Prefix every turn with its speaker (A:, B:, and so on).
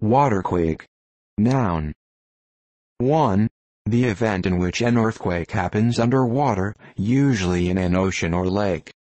A: Waterquake. Noun. 1. The event in which an earthquake happens underwater, usually in an ocean or lake.